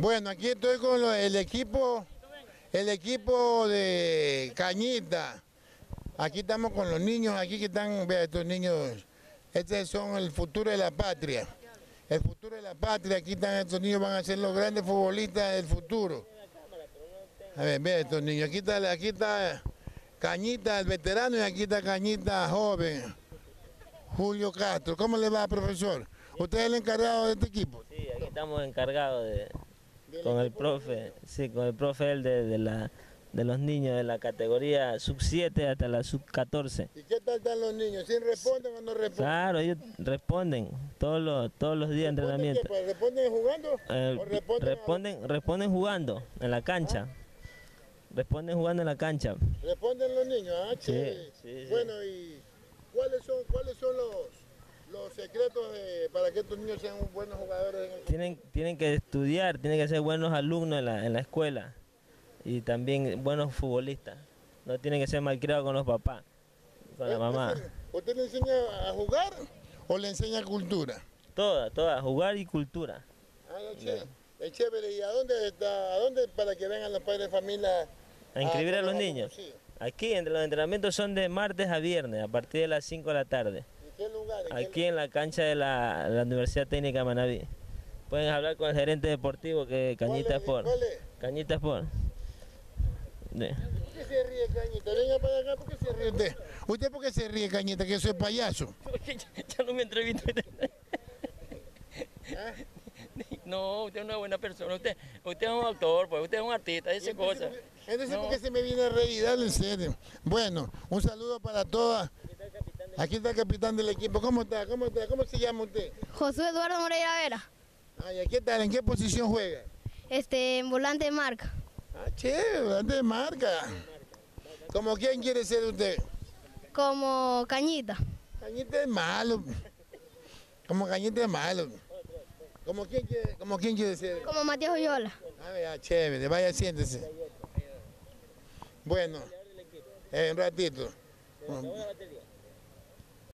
Bueno, aquí estoy con el equipo de Cañita. Aquí estamos con los niños, aquí que están, vea, estos niños, estos son el futuro de la patria. El futuro de la patria, aquí están estos niños, van a ser los grandes futbolistas del futuro. A ver, vea estos niños, aquí está Cañita, el veterano, y aquí está Cañita, joven, Julio Castro. ¿Cómo le va, profesor? ¿Usted es el encargado de este equipo? Sí, aquí estamos encargados con el profe, sí, con el profe de los niños de la categoría sub-7 hasta la sub-14. ¿Y qué tal están los niños? ¿Sí responden o no responden? Claro, ellos responden todos los días de entrenamiento. Pues, ¿responden jugando o responden jugando en la cancha. Responden jugando en la cancha. ¿Responden los niños? Ah, sí, sí. Bueno, ¿y cuáles son los secretos para que estos niños sean buenos jugadores en el fútbol? Tienen que estudiar, tienen que ser buenos alumnos en la escuela y también buenos futbolistas. No tienen que ser malcriados con los papás, con la mamá. ¿Usted le enseña a jugar o le enseña cultura? Toda, jugar y cultura. Ah, es chévere. ¿Y a dónde para que vengan los padres de familia a inscribir a los niños? Sí. Aquí, los entrenamientos son de martes a viernes, a partir de las 5 de la tarde. ¿En qué lugar? Aquí en la cancha de la Universidad Técnica de Manabí. Pueden hablar con el gerente deportivo, que Cañita Sport. ¿Cuál es? Cañita Sport. ¿Por qué se ríe, Cañita? Venga para acá, ¿por qué se ríe usted? ¿Usted por qué se ríe, Cañita, que soy payaso? Ya no me entrevista. ¿Ah? No, usted es una buena persona, usted es un actor, pues, usted es un artista, dice cosas. Entonces, ¿por qué se me viene a reír? Dale en serio. Bueno, un saludo para todas. Aquí está el capitán del equipo. ¿Cómo está? ¿Cómo se llama usted? Josué Eduardo Moreira Vera. Ay, ¿qué tal? ¿En qué posición juega? En volante de marca. Ah, chévere, volante de marca. ¿Cómo quién quiere ser usted? Como Cañita. Cañita es malo. Como Cañita es malo. ¿Cómo quién quiere ser? Como Matías Oyola. Ah, chévere, vaya, siéntese. Bueno, un ratito.